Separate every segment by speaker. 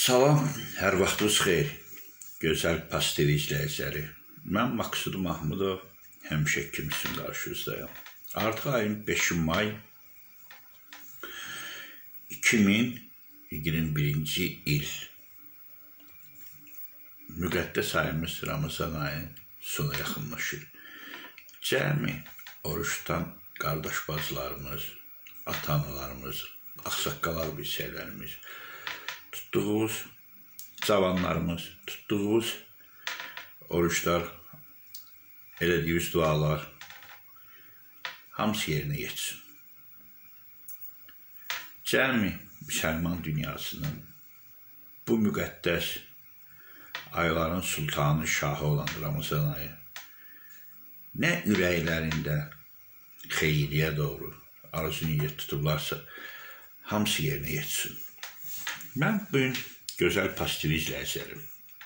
Speaker 1: Salam, hər vaxtınız xeyir. Gözəl pastel izləyiciləri. Mən Maqsud Mahmudov, həmişə kimi sizin qarşınızdayım. Artıq ayın 5 may 2021-ci il. Müqəddəs ayımız Ramazan ayının sona yaxınlaşır. Cəmi oruç tutan qardaş bacılarımız, ata-analarımız, ağsaqqal bilsələrimiz, tutduğumuz cavanlarımız, tutduğumuz oruçlar, elədiyimiz dualar hamısı yerinə yetsin. Cəmi müsəlman dünyasının bu müqəddəs ayların sultanı, şahı olan Ramazan ayı nə ürəklərində xeyirliyə doğru arzu niyyət tutublarsa, hamısı yerinə yetsin. Mən bugün gözəl pastel izləyəcəyim.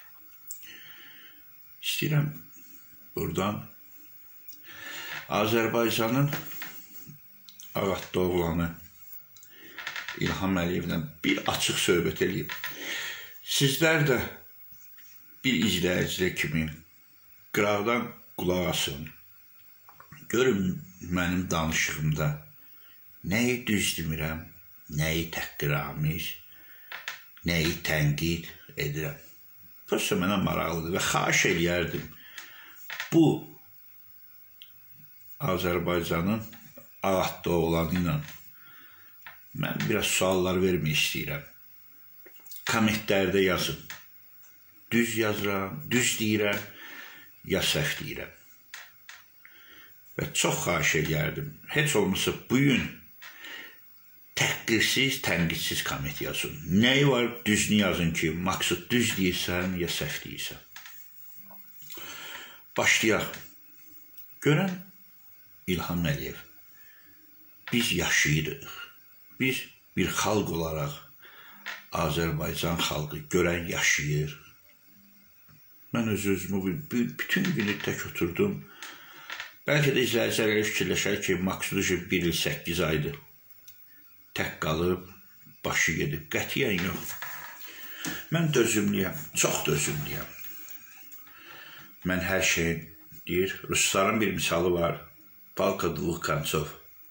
Speaker 1: İstəyirəm buradan Azərbaycanın ağadda oğlanı İlham Əliyevlə bir açıq söhbət edeyim. Sizlər də bir izləyicilər kimi qıraqdan qulaq asın. Görün mənim danışığımda nəyi düz demirəm, nəyi təhqiramiz, nəyi tənqid edirəm. Prosta mənə maraqlıdır və xahiş eləyərdim. Bu Azərbaycanın ağadda oğlanı ilə mən biraz suallar vermək istəyirəm. Kommentlərdə yazın. Düz yazıram, düz deyirəm, ya səhv deyirəm. Və çox xahiş eləyərdim. Heç olmasa bugün təhqirsiz, tənqidsiz komment yazın. Nəyi var, düzünü yazın ki, Maqsud düz deyirsən, ya səhv deyirsən. Başlayaq. Görən İlham Əliyev, biz yaşayırıq. Biz bir xalq olaraq Azərbaycan xalqı görən yaşayır. Mən özümü bütün günü tək oturdum. Bəlkə də izləyicilərlə fikirləşər ki, Maqsud 1 il 8 aydır. Tək qalıb, başı gedib. Qətiyyən yox. Mən dözümlüyəm, çox dözümlüyəm. Mən hər şey deyir. Rusların bir misalı var. Palka dvux konçov.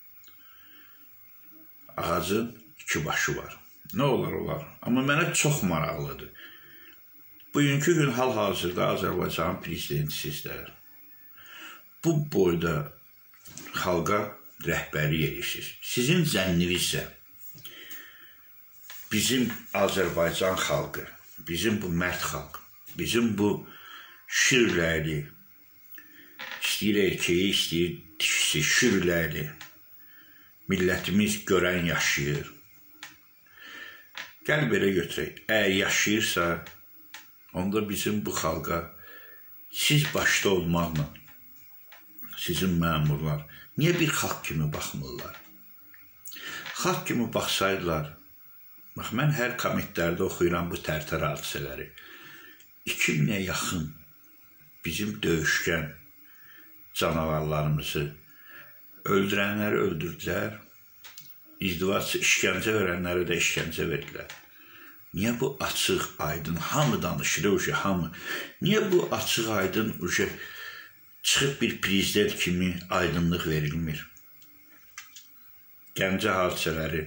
Speaker 1: Ağacın 2 başı var. Nə olar olar. Amma mənə çox maraqlıdır. Bugünkü gün hal-hazırda Azərbaycanın prezidenti sizlər. Bu boyda xalqa rəhbərlik edirsiniz. Sizin zənnivizsə bizim Azərbaycan xalqı, bizim bu mərd xalq, bizim bu şürlərli, istəyir erkeği, istəyir dişisi, şürlərli millətimiz görən yaşayır. Gəl belə götürək. Əgər yaşayırsa, onda bizim bu xalqa siz başda olmaqla sizin məmurlar niyə bir xalq kimi baxmırlar? Xalq kimi baxsaydılar, bax, mən hər kommentlərdə oxuyuram bu tərtər hadisələri. 2000-ə yaxın bizim döyüşkən canavarlarımızı öldürənləri öldürdülər, izdivacı işgəncə verənləri də işgəncə verdilər. Niyə bu açıq, aydın, hamı danışır, hamı? Niyə bu açıq, aydın, çıxıb bir prezident kimi aydınlıq verilmir? Gəncə hadisələri,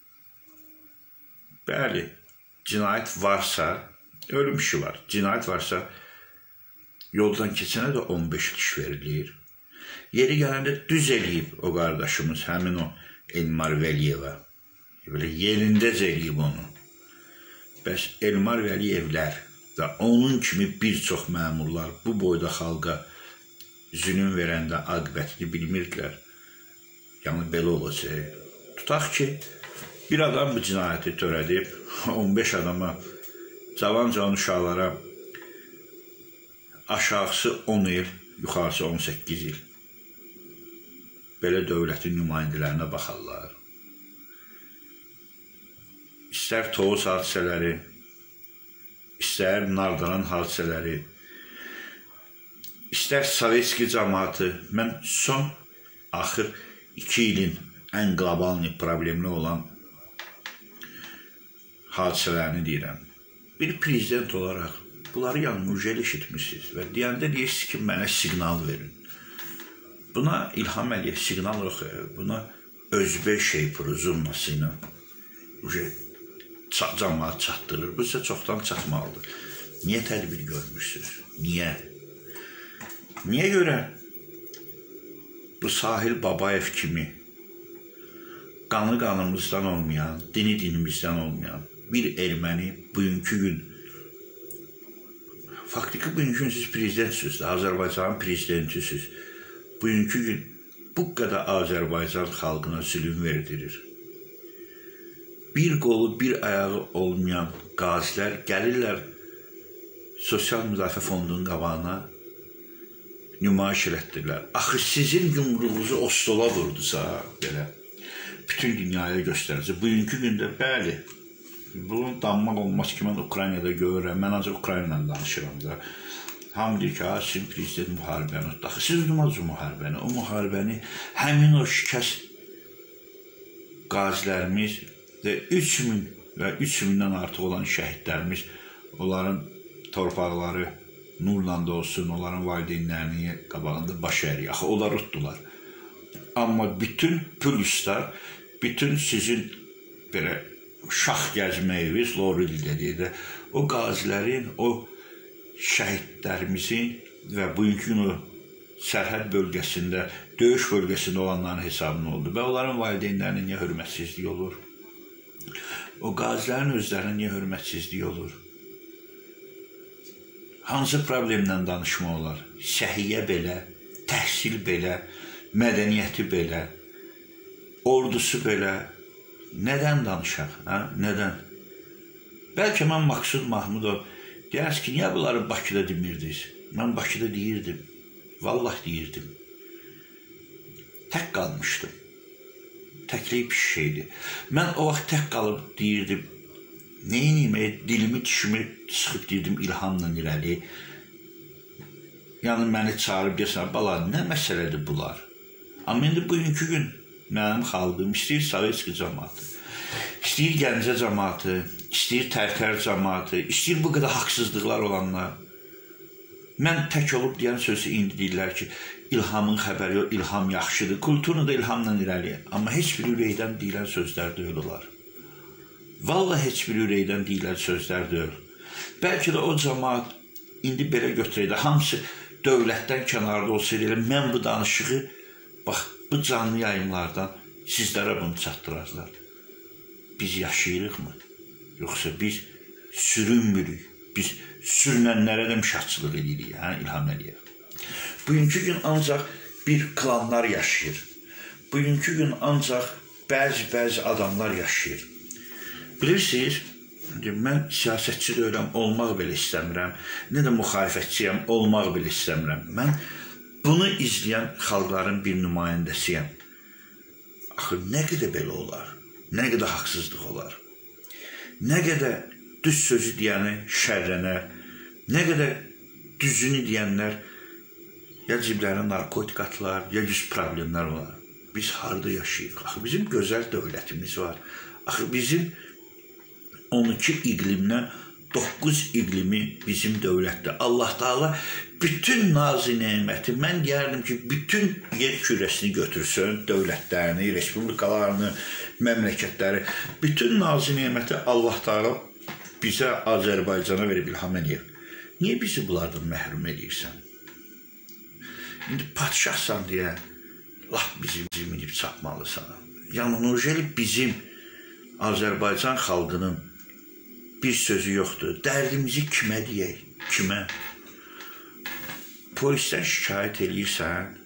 Speaker 1: bəli, cinayət varsa, ölüm işi var. Cinayət varsa, yoldan keçənə də 15 iş verilir. Yeri gələndə düz eləyib o qardaşımız, həmin o Elmar Vəliyeva. Belə yerindəcə eləyib onu. Bəs Elmar Vəliyevlər və onun kimi bir çox məmurlar bu boyda xalqa zülüm verəndə aqibətini bilmirdilər. Yəni, belə olacaq. Tutaq ki, bir adam bu cinayəti törədib, 15 adama, cavan uşaqlara aşağısı 10 il, yuxarısı 18 il. Belə dövlətin nümayəndələrinə baxarlar. İstər Tovuz hadisələri, istər Nardaran hadisələri, istər Sovetski cəmaatı. Mən son axır 2 ilin ən qlobal problemli olan hadisələrini deyirəm. bir prezident olaraq bunları yalnız eşitmişsiniz və deyəndə deyirsiniz ki, mənə siqnal verin. Buna İlham Əliyev siqnal yox, buna Özbək Şeypuruzunması ilə cəmaat çatdırır. Bu isə çoxdan çatmalıdır. Niyə tədbir görmürsünüz? Niyə? Niyə görə bu Sahil Babayev kimi qanı qanımızdan olmayan, dini dinimizdən olmayan bir erməni bugünkü gün, faktiki bugünkü gün siz prezidentsiniz, Azərbaycanın prezidentisiniz. Bugünkü gün bu qədər Azərbaycan xalqına zülüm verdirir. Bir qolu, bir ayağı olmayan qazilər gəlirlər Sosial Müdafiə Fondunun qabağına nümayiş elətdirlər. Axı sizin yumruğunuzu o stola vurdusa, belə, bütün dünyaya göstərəcək. Bugünkü gündə, bəli, bunun danmaq olmaz ki, mən Ukraynada görürəm, mən ancaq Ukrayna ilə danışıram da. Hamı deyir ki, sizin prezident müharibəni otdu. Axı, siz udmaz o müharibəni. O müharibəni həmin o şikəst qazilərimiz və 3000 və 3000-dən artıq olan şəhidlərimiz, onların torpaqları nurla da olsun, onların valideynlərinin qabağında baş əriyi. Axı, onlar utdular. Amma bütün pülüslər, bütün sizin belə şax gəzməyiniz, Loril dediyi, o qazilərin, o şəhidlərimizin və bugünkü gün o sərhəd bölgəsində, döyüş bölgəsində olanların hesabını oldu. Və onların valideynlərinin niyə hörmətsizliyi olur? O qazilərin özlərinin niyə hörmətsizliyi olur? Hansı problemlə danışma olar? Səhiyyə belə, təhsil belə, mədəniyyəti belə, ordusu belə. Nədən danışaq? Nədən? Bəlkə mən Maksud Mahmudov deyərsiniz ki, niyə bunları Bakıda demirdiniz? Mən Bakıda deyirdim. Vallahi deyirdim. Tək qalmışdım. Təkliyi pis şeydir. Mən o vaxt tək qalıb deyirdim. Neyiniyim? Dilimi, dişimi sıxıb deyirdim İlhamla irəli. Yəni, məni çağırıb deyəsən, bala, nə məsələdir bunlar? Amma indi bugünkü gün mənim xalqım istəyir Sovetski cəmaatı, istəyir Gəncə cəmaatı, istəyir Tərtər cəmaatı, istəyir bu qədər haqsızlıqlar olanlar. Mən tək olub deyən sözü indi deyirlər ki, İlhamın xəbəri yox, İlham yaxşıdır, kulturunu da İlhamla irəli. Amma heç bir ürəkdən deyilən sözlər deyil olar. Vallahi heç bir ürəkdən deyilən sözlər deyil. Bəlkə də o cəmaat indi belə götürəydi, hamısı dövlətdən kənarda olsaydı, elə mən bu danışığı, bax, bu canlı yayımlardan sizlərə bunu çatdırarlar. Biz yaşayırıq mı? Yoxsa biz sürünmürük, biz sürünənlərə də müşahçılıq edirik, İlham Əliyev. Bugünkü gün ancaq bir klanlar yaşayır. Bugünkü gün ancaq bəzi adamlar yaşayır. Bilirsiniz, mən siyasətçi deyiləm, olmaq belə istəmirəm, nə də müxalifətçiyəm, olmaq belə istəmirəm. Mən bunu izləyən xalqların bir nümayəndəsiyəm. Axı, nə qədər belə olar? Nə qədər haqsızlıq olar? Nə qədər düz sözü deyəni şərlənər? Nə qədər düzünü deyənlər ya ciblərə narkotik atılar, ya yüz problemlər olar? Biz harada yaşayırıq? Axı, bizim gözəl dövlətimiz var. Axı, bizim 12 iqlimdən 9 iqlimi bizim dövlətdir. Allah Taala bütün nazı neməti, mən deyərdim ki, bütün yer kürəsini götürsün, dövlətlərini, respublikalarını, məmləkətləri, bütün nazı neməti Allah Taala bizə Azərbaycana verib İlham Əliyev. Niyə bizi bunlardan məhrum edirsən? İndi padşahsan deyə, laf bizim minib çapmalısan. Yəni, bizim Azərbaycan xalqının bir sözü yoxdur. Dərdimizi kimə deyək? Kimə? Polisdən şikayət edirsən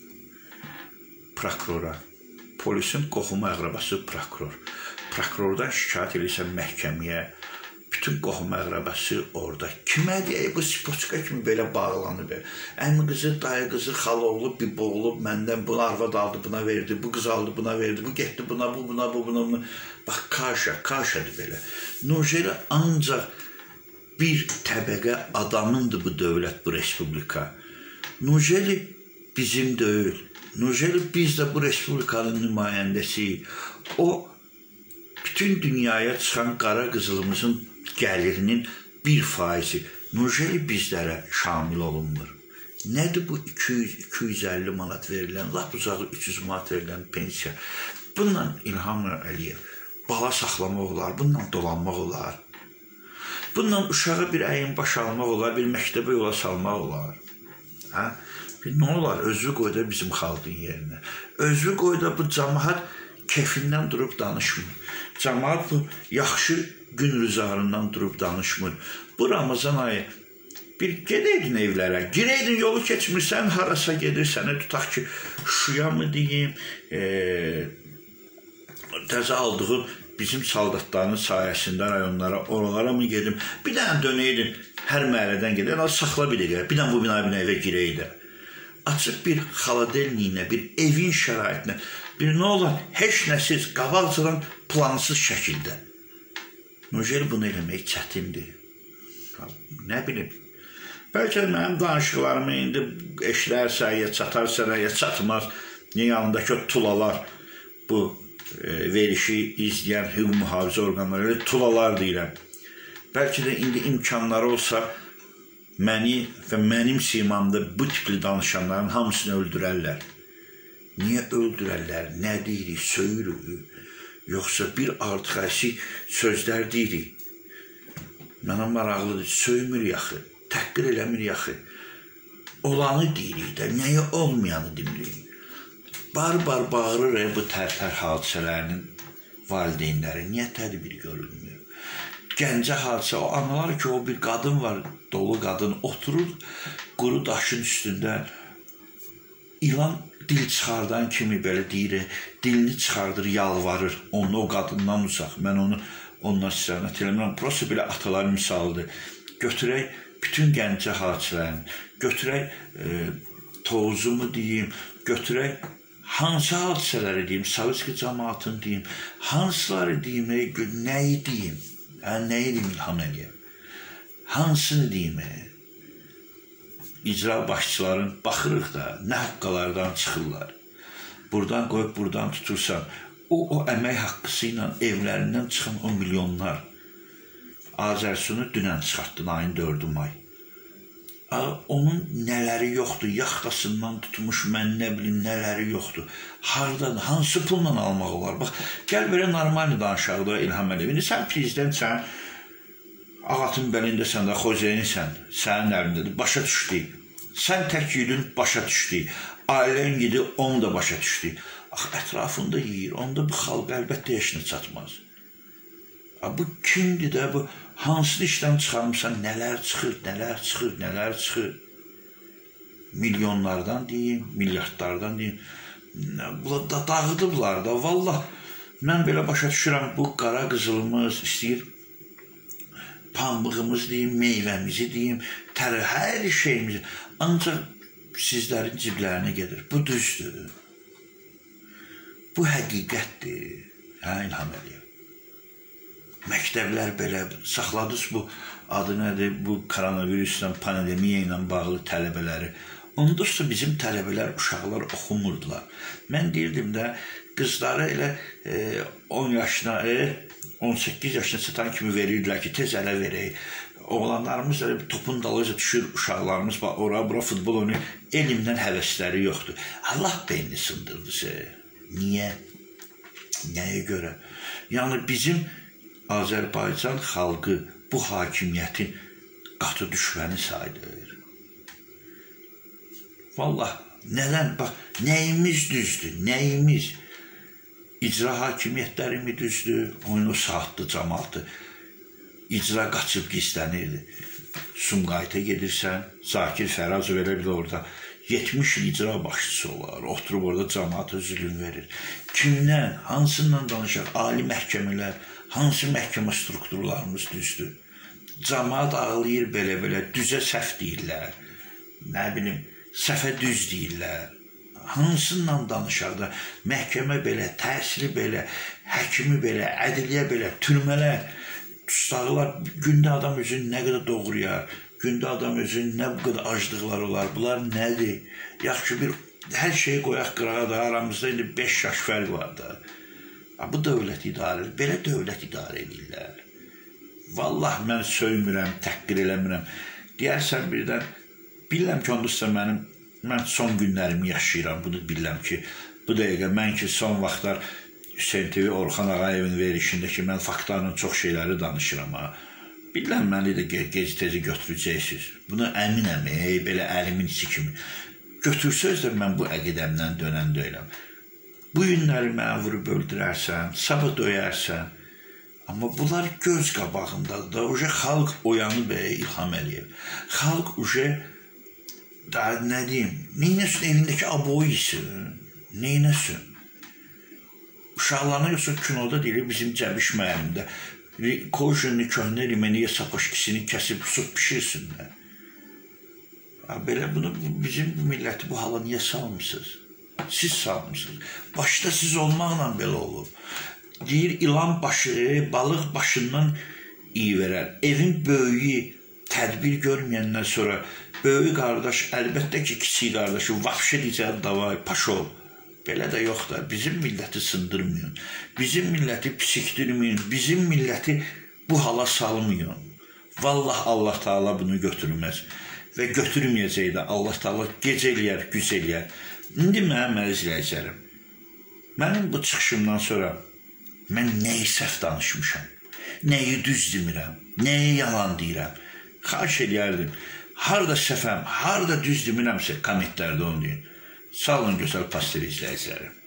Speaker 1: prokurora. Polisin qohumu əqrəbası prokuror. Prokurordan şikayət edirsən məhkəməyə. Bütün qohumu əqrəbası orada. Kimə deyək? Bu spoçka kimi belə bağlanıb. Əmi qızı, dayı qızı, xaloğlu, biboğlu, məndən bunu arvad aldı, buna verdi, bu qız aldı, buna verdi, bu getdi, buna, buna. Bax, kaşadır belə. Nojeli ancaq bir təbəqə adamındır bu dövlət, bu respublika. Nojeli bizim deyil. Nojeli biz də bu respublikanın nümayəndəsiyik. O, bütün dünyaya çıxan qara qızılımızın gəlirinin 1% Nurjeli bizlərə şamil olunmur. Nədir bu 200-250 manat verilən, lap uzağı 300 manat verilən pensiya? Bununla İlham Əliyev bala saxlamaq olar, bununla dolanmaq olar. Bununla uşağa bir əyin baş almaq olar, bir məktəbə yola salmaq olar. Hə? Nə olar? Özü qoy da bizim xalqın yerinə. Özü qoy da bu cəmaət kefindən durub danışmır. Cəmaət bu yaxşı gün rüzgarından durub danışmır. Bu Ramazan ayı bir gedəydin evlərə, girəydin yolu keçmirsən, harasa gedirsən, tutaq ki, Şuya mı deyim, təzə aldığın bizim saldatların sayəsində rayonlara, oralara mı gedim, bir dənə dönəydin, hər məhəllədən gedək, saxla bir dəqiqə, bir dənə bu binaya girəydi. Açıq bir xaladelniyinə, bir evin şəraitinə, bir nə olar, heç nəsiz, qabaqcadan plansız şəkildə. Nurjeli bunu eləmək çətindir. Nə bilim, bəlkə mənim danışıqlarımı indi eşlərsə, ya çatarsa, ya çatmaz, yanındakı tulalar, bu verişi izləyən hüquq mühafizə orqanları, tulalar deyirəm. Bəlkə də indi imkanları olsa, məni və mənim simamda bu tipli danışanların hamısını öldürərlər. Niyə öldürərlər? Nə deyirik? Söyürük? Yoxsa bir artıq əsik sözlər deyirik? Mənə maraqlıdır, söymür yaxı, təhqir eləmir yaxı. Olanı deyirik də, nəyə olmayanı demirik. Bar-bar bağırır bu tərpər hadisələrinin valideynləri, niyə tədbir görülmür? Gəncə hadisə, o analar ki, o bir qadın var, dolu qadın, oturur quru daşın üstündə, ilan dil çıxardan kimi belə deyir, dilini çıxardır, yalvarır, onu o qadından uzaq, mən onu ondan istirahat eləmirəm, prosta belə atalar misalıdır. Götürək bütün Gəncə hadisələrini, götürək Toğuzumu deyim, götürək hansı hadisələri deyim, Sovetski cəmaatını deyim, hansıları deyim, nəyi deyim, nəyi deyim İlham Əliyev, hansını deyim, icra başçıların baxırıq da, nə haqqalardan çıxırlar, buradan qoyub, buradan tutursan, o əmək haqqısı ilə evlərindən çıxan o milyonlar Azərsunu dünən çıxartdın, ayın 4-ü may. Onun nələri yoxdur, yaxtasından tutmuş, mən nə bilim, nələri yoxdur. Hardan, hansı pulla almaq olar? Bax, gəl belə normal danışaq da İlham Əliyev. İndi sən prezidentsən, ağatın belindəsən də, xozeynsən, sənin əlindədir, başa düşdük. Sən tək yedin, başa düşdük. Ailən yedi, onu da başa düşdük. Ətrafında yiyir, onda bu xalq əlbəttə yaşına çatmaz. Bu kimdir də, bu hansını işdən çıxarmışsan, nələr çıxır, nələr çıxır, nələr çıxır. Milyonlardan deyim, milyardlardan deyim. Bunlar da dağıdıblar da, vallah. Mən belə başa düşürəm, bu qara qızılımız istəyir, pambığımız deyim, meyvəmizi deyim, hər şeyimizi. Ancaq sizlərin ciblərinə gedir. Bu düzdür. Bu həqiqətdir, hə İlham Əliyev? Məktəblər belə, saxladınız bu adı nədir, bu koronavirüsdən, pandemiya ilə bağlı tələbələri. Ondursa bizim tələbələr, uşaqlar oxumurdular. Mən deyirdim də, qızları elə 10 yaşına, 18 yaşına çatan kimi verirdilər ki, tez ələ verək. Oğlanlarımız elə topun dalıca düşür, uşaqlarımız ora-bura futbol oynayır, elmdən həvəsləri yoxdur. Allah beynini sındırdı. Niyə? Nəyə görə? Yəni bizim Azərbaycan xalqı bu hakimiyyətin qatı düşməni sayılır. Vallah, nədən? Bax, nəyimiz düzdür, nəyimiz? İcra hakimiyyətləri mi düzdür? Oyunu saatlı cəmaatı. İcra qaçıb gizlənirdi. Sumqayıta gedirsən, Zakir Fərazov elə bilir orada 70 il icra başçısı olar, oturub orada cəmaata zülüm verir. Kimdən, hansından danışaq? Ali məhkəmələr, hansı məhkəmə strukturlarımız düzdür? Cəmaat ağlayır belə-belə, düzə səhv deyirlər. Nə bilim, səhvə düz deyirlər. Hansından danışaq da? Məhkəmə belə, təhsili belə, həkimi belə, ədliyyə belə, türmələr, tustaqlar, gündə adam özünü nə qədər doğrayar, gündə adam özünü nə qədər aclıqlar olar, bunlar nədir? Yaxşı bir, hər şeyi qoyaq qırağa da, aramızda indi 5 yaş fərq var da. Bu dövlət idarə, belə dövlət idarə edirlər. Vallah mən söymürəm, təhqir eləmirəm. Deyərsən birdən, bilirəm ki, ondursa mən son günlərimi yaşayıram, bunu bilirəm ki, bu dəqiqə mən ki, son vaxtlar Hüseyin TV, Orxan Ağayevin verişində ki, mən faktlarla çox şeyləri danışıram, ha. Bilirəm, məni də gec-tezi götürəcəksiniz. Bunu əminəm, belə əlimin içi kimi. Götürsöz də mən bu əqidəmdən dönən deyiləm. Bu günləri mənə vurub öldürərsən, sabah döyərsən. Amma bunlar göz qabağındadır da. Oje xalq oyanıb İlham Əliyev. Xalq oje, daha nə deyim, neynəsin elindəki aboyu yesin, neynəsin? Uşaqlarına yoxsa kinoda deyilir, bizim Cəbiş müəllimdə Kojunlu köhnə limeniyə sapoşkisini kəsib su pişirsinlər. Belə bunu, bizim milləti bu hala niyə salmışsınız? Siz salmışsınız. Başda siz olmaqla belə olur. Deyir, ilan başı, balıq başından iyi verər. Evin böyüyü tədbir görməyəndən sonra böyük qardaş, əlbəttə ki, kiçik qardaşı, vahşi diyəcək, davay, paşol. Belə də yox da, bizim milləti sındırmayın. Bizim milləti pisikdirməyin. Bizim milləti bu hala salmayın. Vallah Allah Teala bunu götürməz. Və götürməyəcək də Allah Teala gecə eləyər, güz eləyər. İndi mənim izləyəcərim. Mənim bu çıxışımdan sonra mən nəyi səhv danışmışam, nəyi düz demirəm, nəyi yalan deyirəm. Xahiş eləyərdim. Harada səhvəm, harada düz demirəmsə kommentlərdə onu deyin. Sağ olun gözəl pastel izləyicilərim.